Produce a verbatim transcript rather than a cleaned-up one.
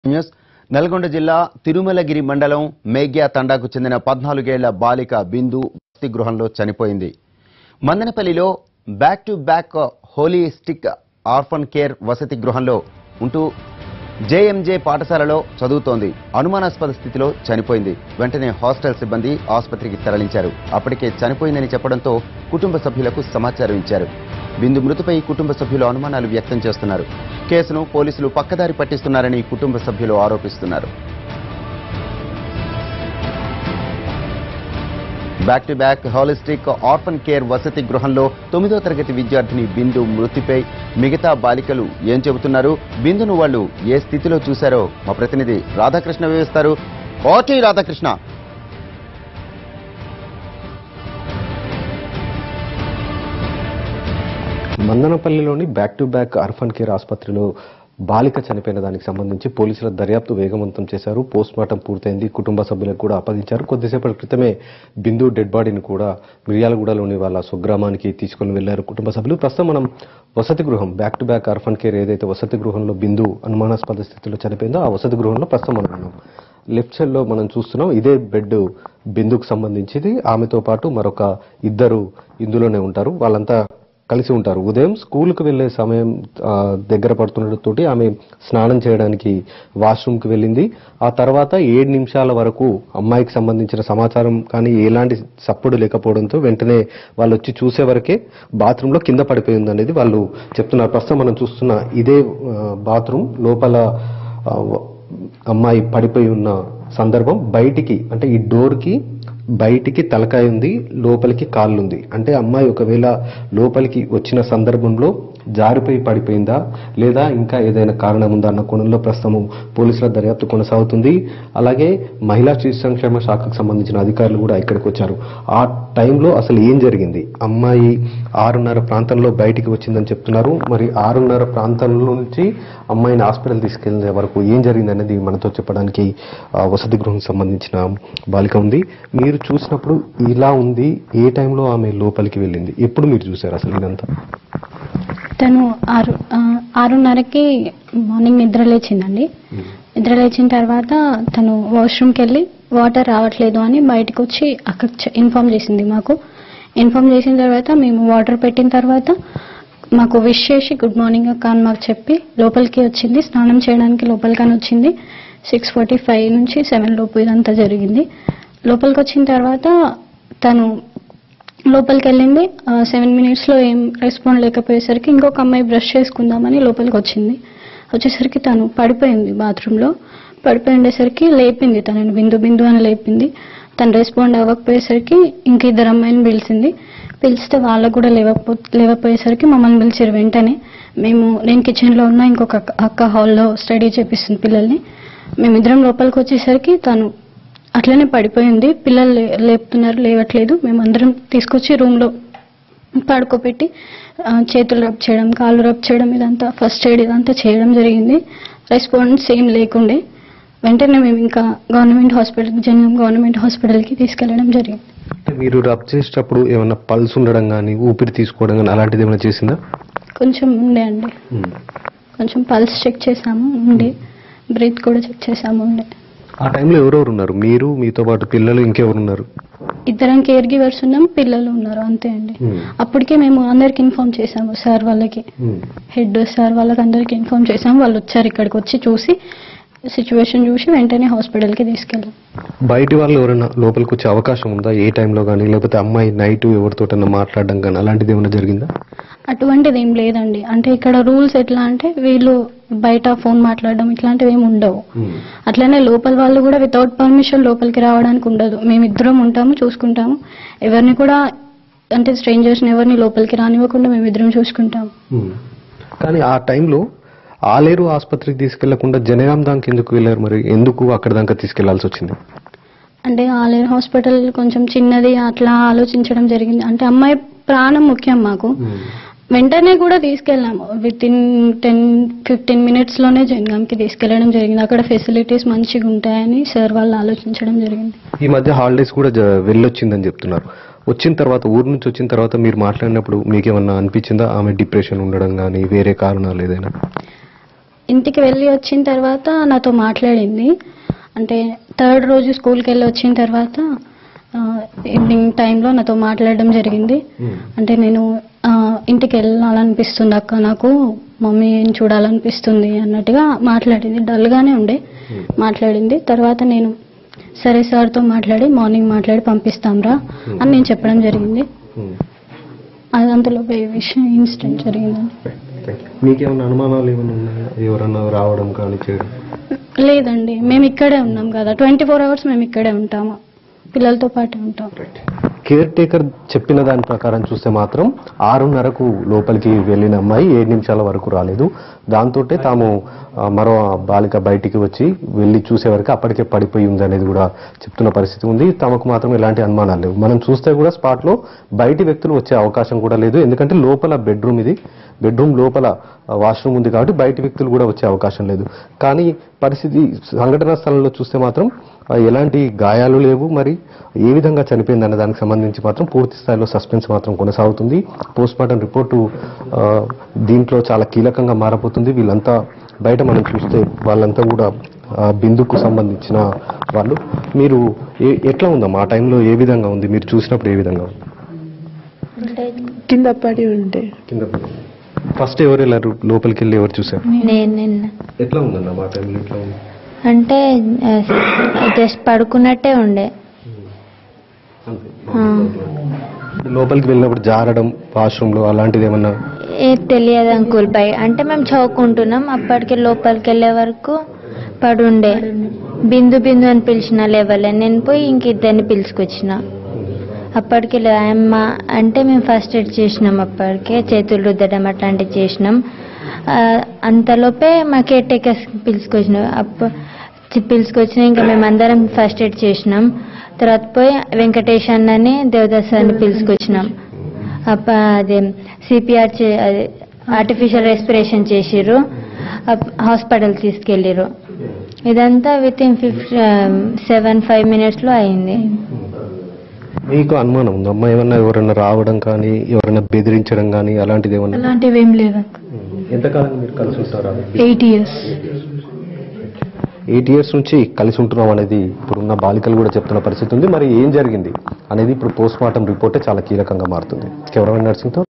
News Nalgonda జిల్లా తిరుమలగిరి మండలం మేగ్యా తండాకు చెందిన పద్నాలుగేళ్ల బాలిక బిందు వసతి గృహంలో చనిపోయింది. మందనపల్లిలో back to back holistic orphan care వసతి గృహంలో ఉంటూ జేఎంజే పాఠశాలలో చదువుతోంది. అనుమానాస్పద స్థితిలో చనిపోయింది. వెంటనే హాస్టల్ సిబ్బంది ఆసుపత్రికి తరలించారు. అప్పటికే చనిపోయిందని చెప్పడంతో కుటుంబ సభ్యులకు సమాచారం ఇచ్చారు. బిందు మృతిపై కుటుంబ సభ్యులు అనుమానాలు వ్యక్తం చేస్తున్నారు. కేసును పోలీసులు పక్కదారి పట్టిస్తున్నారని కుటుంబ సభ్యులు ఆరోపిస్తున్నారు. Back to back holistic orphan care వసతి గృహంలో తొమ్మిదో తరగతి విద్యార్థిని బిందు మృతిపై మిగతా బాలికలు ఏం చెబుతున్నారు, బిందును వాళ్ళు ఏ స్థితిలో చూశారో మా ప్రతినిధి రాధాకృష్ణ వివరిస్తారు. ఓకే రాధాకృష్ణ. మందనపల్లిలోని back to back orphan care ఆసుపత్రిలో బాలిక చనిపోయిన దానికి సంబంధించి పోలీసుల దర్యాప్తు వేగవంతం చేశారు. పోస్ట్ మార్టం పూర్తయింది. కుటుంబ సభ్యులకు కూడా అప్పగించారు. కొద్దిసేపటి క్రితమే బిందు డెడ్ బాడీని కూడా మిర్యాలగూడలోని వాళ్ళ స్వగ్రామానికి తీసుకుని వెళ్లారు కుటుంబ సభ్యులు. ప్రస్తుతం మనం వసతి గృహం back to back orphan care ఏదైతే వసతి గృహంలో బిందు అనుమానాస్పద స్థితిలో చనిపోయిందో ఆ వసతి గృహంలో ప్రస్తుతం మనం ఉన్నాం. లెఫ్ట్ సైడ్ లో మనం చూస్తున్నాం ఇదే బెడ్ బిందుకు సంబంధించింది. ఆమెతో పాటు మరొక ఇద్దరు ఇందులోనే ఉంటారు. వాళ్ళంతా కలిసి ఉంటారు. ఉదయం స్కూల్కి వెళ్లే సమయం దగ్గర పడుతుండటంతో ఆమె స్నానం చేయడానికి వాష్రూమ్కి వెళ్ళింది. ఆ తర్వాత ఏడు నిమిషాల వరకు అమ్మాయికి సంబంధించిన సమాచారం కానీ ఎలాంటి సప్పుడు లేకపోవడంతో వెంటనే వాళ్ళు వచ్చి చూసే వరకే బాత్రూంలో కింద పడిపోయింది అనేది వాళ్ళు చెప్తున్నారు. ప్రస్తుతం మనం చూస్తున్న ఇదే బాత్రూమ్ లోపల అమ్మాయి పడిపోయి ఉన్న సందర్భం. బయటికి అంటే ఈ డోర్కి బయటికి తలకాయ ఉంది, లోపలికి కాళ్ళుంది. అంటే అమ్మాయి ఒకవేళ లోపలికి వచ్చిన సందర్భంలో జారిపోయి పడిపోయిందా లేదా ఇంకా ఏదైనా కారణం ఉందా అన్న కోణంలో ప్రస్తుతం పోలీసుల దర్యాప్తు కొనసాగుతుంది. అలాగే మహిళా శిశు సంక్షేమ శాఖకు సంబంధించిన అధికారులు కూడా ఇక్కడికి వచ్చారు. ఆ టైంలో అసలు ఏం జరిగింది, అమ్మాయి ఆరున్నర ప్రాంతంలో బయటికి వచ్చిందని చెప్తున్నారు. మరి ఆరున్నర ప్రాంతంలో నుంచి అమ్మాయిని హాస్పిటల్ తీసుకెళ్లే వరకు ఏం జరిగింది అనేది మనతో చెప్పడానికి వసతి గృహం సంబంధించిన బాలిక ఉంది. మీరు చూసినప్పుడు ఇలా ఉంది, ఏ టైంలో ఆమె లోపలికి వెళ్ళింది, ఎప్పుడు మీరు చూసారు అసలు ఇదంతా? తను ఆరు ఆరున్నరకి మార్నింగ్ నిద్ర లేచిందండి. నిద్ర లేచిన తర్వాత తను వాష్రూమ్కి వెళ్ళి వాటర్ రావట్లేదు అని బయటకు వచ్చి అక్కడ ఇన్ఫార్మ్ చేసింది మాకు. ఇన్ఫార్మ్ చేసిన తర్వాత మేము వాటర్ పెట్టిన తర్వాత మాకు విష్ చేసి గుడ్ మార్నింగ్ అక్క అని మాకు చెప్పి లోపలికి వచ్చింది. స్నానం చేయడానికి లోపలికని వచ్చింది. సిక్స్ ఫార్టీ ఫైవ్ నుంచి సెవెన్ లోపు ఇదంతా జరిగింది. లోపలికి వచ్చిన తర్వాత తను లోపలికి వెళ్ళింది. సెవెన్ మినిట్స్లో ఏం రెస్పాండ్ లేకపోయేసరికి ఇంకొక అమ్మాయి బ్రష్ చేసుకుందామని లోపలికి వచ్చింది. వచ్చేసరికి తను పడిపోయింది. బాత్రూంలో పడిపోయి ఉండేసరికి లేపింది, తనని బిందు బిందు అని లేపింది. తను రెస్పాండ్ అవ్వకపోయేసరికి ఇంక ఇద్దరు అమ్మాయిని పిలిచింది. పిలిస్తే వాళ్ళకు కూడా లేవపో లేవపోయేసరికి మమ్మల్ని పిలిచారు. వెంటనే మేము నేను కిచెన్లో ఉన్నా, ఇంకొక అక్క హాల్లో స్టడీ చేపిస్తుంది పిల్లల్ని. మేమిద్దరం లోపలికి వచ్చేసరికి తను అట్లనే పడిపోయింది. పిల్లలు లేపుతున్నారు, లేవట్లేదు. మేమందరం తీసుకొచ్చి రూమ్లో పడుకోబెట్టి చేతులు రబ్ చేయడం, కాళ్ళు రబ్ చేయడం, ఇదంతా ఫస్ట్ ఎయిడ్ ఇదంతా చేయడం జరిగింది. రెస్పాన్స్ ఏం లేకుండే వెంటనే మేము ఇంకా గవర్నమెంట్ హాస్పిటల్ జనగాం గవర్నమెంట్ హాస్పిటల్కి తీసుకెళ్లడం జరిగింది. మీరు రబ్ చేసేటప్పుడు ఏమన్నా పల్స్ ఉండడం కానీ ఊపిరి తీసుకోవడం కానీ అలాంటిది ఏమైనా చేసిందా? కొంచెం ఉండే అండి, కొంచెం పల్స్ చెక్ చేసాము ఉండే, బ్రీత్ కూడా చెక్ చేసాము ఉండే. ఆ టైంలో ఎవరెవరు ఉన్నారు? మీరు, మీతో పాటు పిల్లలు, ఇంకెవరు ఉన్నారు? ఇద్దరం కేర్ గివర్స్ ఉన్నాం, పిల్లలు ఉన్నారు, అంతే అండి. అప్పటికే మేము అందరికి ఇన్ఫార్మ్ చేసాము, సార్ వాళ్ళకి, హెడ్ సార్ వాళ్ళకి అందరికి ఇన్ఫార్మ్ చేసాము. వాళ్ళు వచ్చారు, ఇక్కడికి వచ్చి చూసి సిచ్యువేషన్ చూసి వెంటనే హాస్పిటల్కి తీసుకెళ్ళాం. బయటి వాళ్ళు ఎవరైనా లోపలికి వచ్చే అవకాశం ఉందా ఏ టైంలో కానీ, లేకపోతే అమ్మాయి నైట్ ఎవరితోటన్నా మాట్లాడడం కానీ అలాంటిది ఏమైనా జరిగిందా? అటువంటిది ఏం లేదండి. అంటే ఇక్కడ రూల్స్ ఎట్లా అంటే వీళ్ళు బయట ఫోన్ మాట్లాడడం ఇట్లాంటివి ఏమి ఉండవు. అట్లనే లోపల వాళ్ళు కూడా వితౌట్ పర్మిషన్ లోపలికి రావడానికి ఉండదు. మేమిద్దరం ఉంటాము, చూసుకుంటాము. ఎవరిని కూడా అంటే స్ట్రేంజర్స్ని ఎవరిని లోపలికి రానివ్వకుండా మేమిద్దరం చూసుకుంటాము. కానీ ఆ టైంలో ఆలేరు ఆసుపత్రికి తీసుకెళ్లకుండా జనగాం దానికి ఎందుకు వెళ్ళారు? మరి ఎందుకు అక్కడ దాకా తీసుకెళ్లాల్సి వచ్చింది? అంటే ఆలేరు హాస్పిటల్ కొంచెం చిన్నది, అట్లా ఆలోచించడం జరిగింది. అంటే అమ్మాయి ప్రాణం ముఖ్యం మాకు. వెంటనే కూడా తీసుకెళ్ళాము. Within ten fifteen minutes లోనే జనగాంకి తీసుకెళ్లడం జరిగింది. అక్కడ ఫెసిలిటీస్ మంచిగా ఉంటాయని సార్ వాళ్ళు ఆలోచించడం జరిగింది. ఈ మధ్య హాలిడేస్ కూడా వెళ్ళొచ్చిందని చెప్తున్నారు. వచ్చిన తర్వాత ఊరు నుంచి వచ్చిన తర్వాత మీరు మాట్లాడినప్పుడు మీకేమన్నా అనిపించిందా ఆమె డిప్రెషన్ ఉండడం కానీ వేరే కారణాలు ఏదైనా? ఇంటికి వెళ్ళి వచ్చిన తర్వాత నాతో మాట్లాడింది. అంటే థర్డ్ రోజు స్కూల్కి వెళ్ళి వచ్చిన తర్వాత ఈవినింగ్ టైంలో నాతో మాట్లాడడం జరిగింది. అంటే నేను ఆ, ఇంటికి వెళ్ళాలనిపిస్తుంది అక్క, నాకు మమ్మీని చూడాలనిపిస్తుంది అన్నట్టుగా మాట్లాడింది. డల్గానే ఉండే మాట్లాడింది. తర్వాత నేను సరే సార్తో మాట్లాడి మార్నింగ్ మాట్లాడి పంపిస్తాంరా అని నేను చెప్పడం జరిగింది. అది అంతలో ఈ విషయం ఇన్సిడెంట్ జరిగిందని. మీకేమైనా అనుమానాలు ఏమైనా ఉన్నాయా? ఎవరన్నా రావడం కానీ చేయడం? లేదండి, మేము ఇక్కడే ఉన్నాం కదా, ట్వంటీ ఫోర్ అవర్స్ మేము ఇక్కడే ఉంటాము, పిల్లలతో పాటే ఉంటాం. కేర్ టేకర్ చెప్పిన దాని ప్రకారం చూస్తే మాత్రం ఆరున్నరకు లోపలికి వెళ్ళిన అమ్మాయి ఏడు నిమిషాల వరకు రాలేదు. దాంతో తాము ఆ, మరో బాలిక బయటికి వచ్చి వెళ్ళి చూసే వరకు అప్పటికే పడిపోయి ఉంది అనేది కూడా చెప్తున్న పరిస్థితి ఉంది. తమకు మాత్రం ఎలాంటి అనుమానాలు లేవు. మనం చూస్తే కూడా స్పాట్ లో బయటి వ్యక్తులు వచ్చే అవకాశం కూడా లేదు. ఎందుకంటే లోపల బెడ్రూమ్ ఇది, బెడ్రూమ్ లోపల వాష్రూమ్ ఉంది కాబట్టి బయటి వ్యక్తులు కూడా వచ్చే అవకాశం లేదు. కానీ పరిస్థితి సంఘటనా స్థలంలో చూస్తే మాత్రం ఆ, ఎలాంటి గాయాలు లేవు. మరి ఏ విధంగా చనిపోయింది అన్న దానికి సంబంధించి మాత్రం పూర్తి స్థాయిలో సస్పెన్స్ మాత్రం కొనసాగుతుంది. పోస్ట్ మార్టం రిపోర్టు ఆ, దీంట్లో చాలా కీలకంగా మారబోతుంది. వీళ్ళంతా బయట మనం చూస్తే వాళ్ళంతా కూడా ఆ, బిందుకు సంబంధించిన వాళ్ళు. మీరు ఏ- ఎట్లా ఉందమ్మా ఆ టైంలో, ఏ విధంగా ఉంది మీరు చూసినప్పుడు, ఏ విధంగా ఉంది? కింద పడి ఉంటే కింద ఫస్ట్ ఎవరు వెళ్ళారు లోపలికి వెళ్ళి ఎవరు చూసారు? నేను నిన్న ఎట్లా ఉందన్న ఆ టైంలో? ఎట్లా ఉంది? అంటే జస్ట్ పడుకున్నట్టే ఉండే. ఆ. లోపలికి వెళ్ళినప్పుడు జారడం వాష్రూమ్ లో అలాంటిది ఏమన్నా? ఏ తెలియదు అంకుల్ పై అంటే మేము చదువుకుంటున్నాం, అప్పటికి లోపలికి వెళ్ళే వరకు పడుండే. బిందు బిందు అని పిలిచిన లేవలే, నేను పోయి ఇంక ఇద్దరిని పిలుచుకొచ్చిన. అప్పటికి లే- అమ్మ అంటే మేము ఫస్ట్ ఎయిడ్ చేసినాం, అప్పటికే చేతులు రుద్దడం అట్లాంటివి చేసినాం. ఆ, అంతలోపే మా కేర్ టేకర్స్ పిలుచుకొచ్చినాం. అప్ప పిలుచుకొచ్చిన ఇంకా మేము అందరం ఫస్ట్ ఎయిడ్ చేసినాం. తర్వాత పోయి వెంకటేష్ అన్నని దేవదాస్ అని పిలుచుకొచ్చినాం. అప్ప అదే సిపిఆర్ చే అదే ఆర్టిఫిషియల్ రెస్పిరేషన్ చేసిర్రు, హాస్పిటల్ తీసుకెళ్ళిర్రు. ఇదంతా within fifty seven five మినిట్స్లో అయింది. మీకు అనుమానం ఉందా అమ్మా? ఏమన్నా ఎవరైనా రావడం కానీ, ఎవరైనా బెదిరించడం కానీ అలాంటిది ఏమన్నా? అలాంటివి ఏం లేదు. ఎంతకాలం మీరు కలిసి ఉంటారా? ఎయిట్ ఇయర్స్ ఎయిట్ ఇయర్స్ నుంచి కలిసి ఉంటున్నాం అనేది ఇప్పుడున్న బాలికలు కూడా చెప్తున్న పరిస్థితి ఉంది. మరి ఏం జరిగింది అనేది ఇప్పుడు పోస్ట్ మార్టం రిపోర్టే చాలా కీలకంగా మారుతుంది. కెమెరామెన్ నర్సింగ్తో